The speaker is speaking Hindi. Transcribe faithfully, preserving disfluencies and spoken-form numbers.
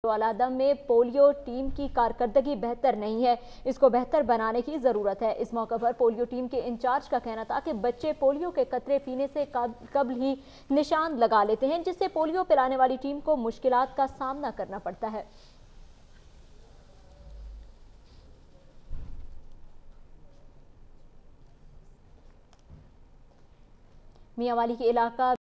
आलादम में पोलियो टीम की कारकर्दगी बेहतर नहीं है, इसको बेहतर बनाने की जरूरत है। इस मौके पर पोलियो टीम के इंचार्ज का कहना था कि बच्चे पोलियो के कतरे पीने से कब्ल ही निशान लगा लेते हैं, जिससे पोलियो पिलाने वाली टीम को मुश्किलात का सामना करना पड़ता है। मियांवाली के इलाका